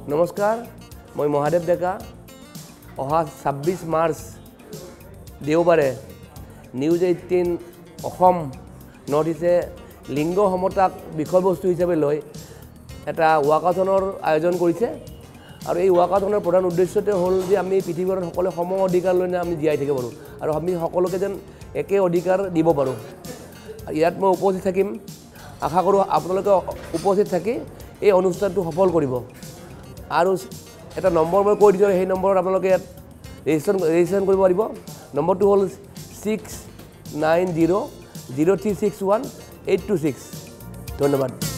নমস্কাৰ মই মহাদেৱ ডেকা অহা 26 মাৰ্চ দেওবাৰে নিউজ 18 অসম নৰ্থ ইষ্টে লিংগ সমতাক বিষয়বস্তু হিচাপে লৈ এটা ৱাকাথনৰ আয়োজন কৰিছে আৰু এই ৱাকাথনৰ প্ৰধান উদ্দেশ্যটো হ'ল যে আমি পৃথিৱীৰ সকলো সম অধিকাৰ লৈ আমি জীয়াই থাকিব পাৰোঁ আৰু আমি সকলোকে যেন একে অধিকাৰ দিব পাৰোঁ ইয়াত মই উপস্থিত থাকিম আশা কৰোঁ আপোনালোকে উপস্থিত থাকি এই অনুষ্ঠানটো সফল কৰিব আৰু এটা নম্বৰ মই কৈ দিছোঁ সেই নম্বৰত আপোনালোকে ইয়াত ৰেজিষ্ট্ৰেশ্যন কৰিব পাৰিব নম্বৰটো হ'ল 6900361826 ধন্যবাদ